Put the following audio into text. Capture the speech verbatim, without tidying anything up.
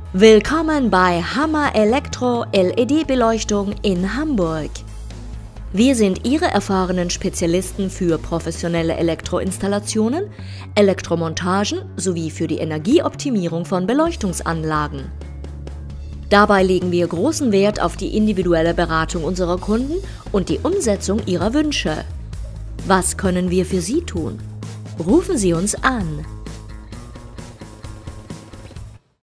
Willkommen bei Hammer Elektro L E D-Beleuchtung in Hamburg. Wir sind Ihre erfahrenen Spezialisten für professionelle Elektroinstallationen, Elektromontagen sowie für die Energieoptimierung von Beleuchtungsanlagen. Dabei legen wir großen Wert auf die individuelle Beratung unserer Kunden und die Umsetzung ihrer Wünsche. Was können wir für Sie tun? Rufen Sie uns an!